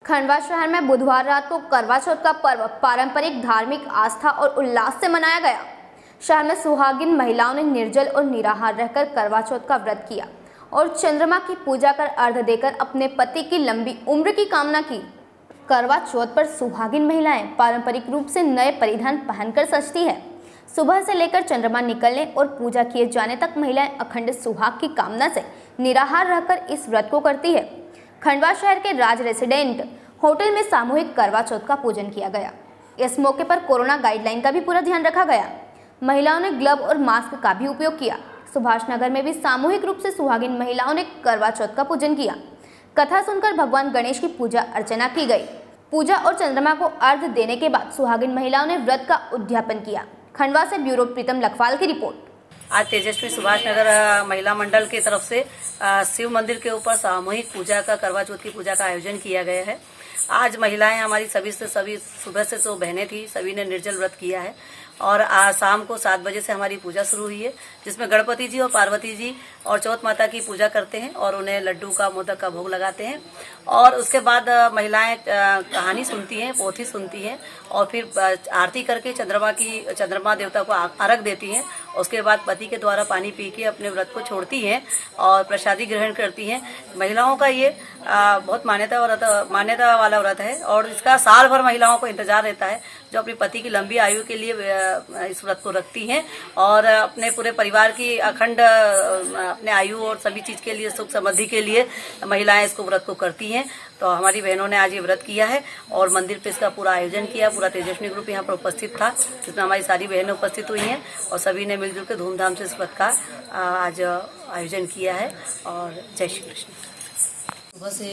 खंडवा शहर में बुधवार रात को करवा चौथ का पर्व पारंपरिक धार्मिक आस्था और उल्लास से मनाया गया। शहर में सुहागिन महिलाओं ने निर्जल और निराहार रहकर करवा चौथ का व्रत किया और चंद्रमा की पूजा कर अर्घ्य देकर अपने पति की लंबी उम्र की कामना की। करवा चौथ पर सुहागिन महिलाएं पारंपरिक रूप से नए परिधान पहनकर सजती है। सुबह से लेकर चंद्रमा निकलने और पूजा किए जाने तक महिलाएं अखंड सुहाग की कामना से निराहार रहकर इस व्रत को करती है। खंडवा शहर के राज रेसिडेंट होटल में सामूहिक करवा चौथ का पूजन किया गया। इस मौके पर कोरोना गाइडलाइन का भी पूरा ध्यान रखा गया। महिलाओं ने ग्लव और मास्क का भी उपयोग किया। सुभाष नगर में भी सामूहिक रूप से सुहागिन महिलाओं ने करवा चौथ का पूजन किया। कथा सुनकर भगवान गणेश की पूजा अर्चना की गई। पूजा और चंद्रमा को अर्घ्य देने के बाद सुहागिन महिलाओं ने व्रत का उद्यापन किया। खंडवा से ब्यूरो प्रीतम लखवाल की रिपोर्ट। आज तेजस्वी सुभाष नगर महिला मंडल की तरफ से शिव मंदिर के ऊपर सामूहिक पूजा का करवा चौथ की पूजा का आयोजन किया गया है। आज महिलाएं हमारी सभी सुबह से जो बहनें थी सभी ने निर्जल व्रत किया है और आज शाम को 7 बजे से हमारी पूजा शुरू हुई है, जिसमें गणपति जी और पार्वती जी और चौथ माता की पूजा करते हैं और उन्हें लड्डू का मोदक का भोग लगाते हैं। और उसके बाद महिलाएं कहानी सुनती हैं, पोथी सुनती हैं और फिर आरती करके चंद्रमा देवता को अर्घ्य देती हैं। उसके बाद पति के द्वारा पानी पी के अपने व्रत को छोड़ती हैं और प्रसादी ग्रहण करती हैं। महिलाओं का ये बहुत मान्यता वाला व्रत है और इसका साल भर महिलाओं को इंतजार रहता है, जो अपने पति की लंबी आयु के लिए इस व्रत को रखती हैं और अपने पूरे परिवार की अखंड अपने आयु और सभी चीज के लिए, सुख समृद्धि के लिए महिलाएं इसको व्रत को करती हैं। तो हमारी बहनों ने आज ये व्रत किया है और मंदिर पे इसका पूरा आयोजन किया। पूरा तेजस्वी ग्रुप यहाँ पर उपस्थित था, जिसमें हमारी सारी बहनें उपस्थित हुई हैं और सभी ने मिलजुल के धूमधाम से इस व्रत का आज आयोजन किया है। और जय श्री कृष्ण। सुबह से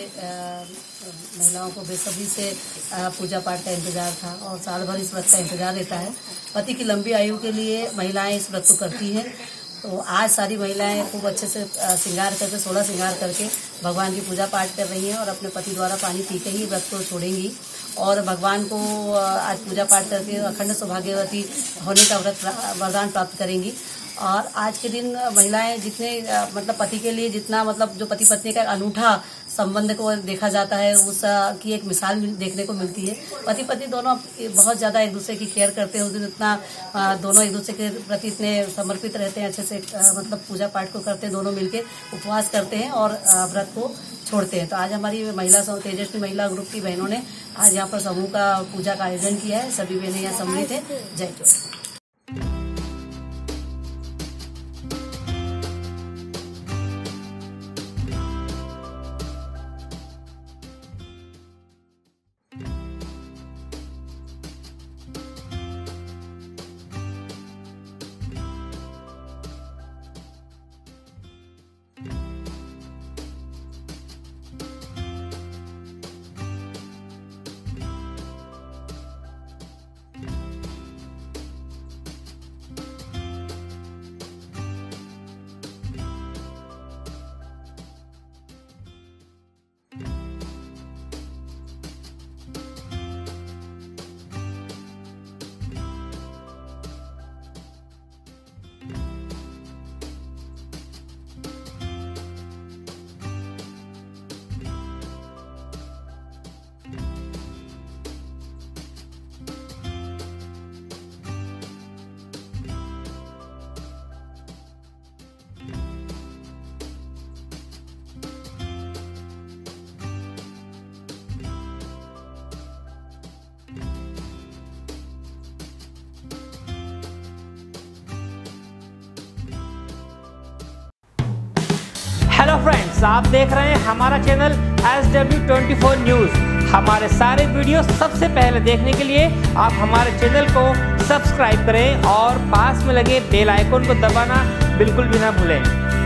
महिलाओं को बेसब्री से पूजा पाठ का इंतजार था और साल भर इस व्रत का इंतजार रहता है। पति की लंबी आयु के लिए महिलाएं इस व्रत को करती हैं। तो आज सारी महिलाएं खूब अच्छे से श्रृंगार करके 16 श्रृंगार करके भगवान की पूजा पाठ कर रही हैं और अपने पति द्वारा पानी पी के ही व्रत को छोड़ेंगी और भगवान को आज पूजा पाठ करके अखंड सौभाग्यवती होने का वरदान प्राप्त करेंगी। और आज के दिन महिलाएं जितने पति के लिए जितना जो पति पत्नी का अनूठा संबंध को देखा जाता है, उसकी एक मिसाल देखने को मिलती है। पति पत्नी दोनों बहुत ज्यादा एक दूसरे की केयर करते हैं। उस दिन इतना दोनों एक दूसरे के प्रति इतने समर्पित रहते हैं, अच्छे से पूजा पाठ को करते हैं, दोनों मिलके उपवास करते हैं और व्रत को छोड़ते हैं। तो आज हमारी तेजस्वी महिला ग्रुप की बहनों ने आज यहाँ पर समूह का पूजा का आयोजन किया है। सभी बहनें यहाँ सम्मिलित है। जय जोहार। हेलो फ्रेंड्स, आप देख रहे हैं हमारा चैनल SW24 न्यूज़। हमारे सारे वीडियो सबसे पहले देखने के लिए आप हमारे चैनल को सब्सक्राइब करें और पास में लगे बेल आइकन को दबाना बिल्कुल भी ना भूलें।